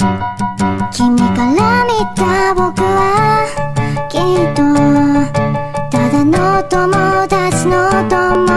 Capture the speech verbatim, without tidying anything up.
君から見た僕はきっとただの友達の友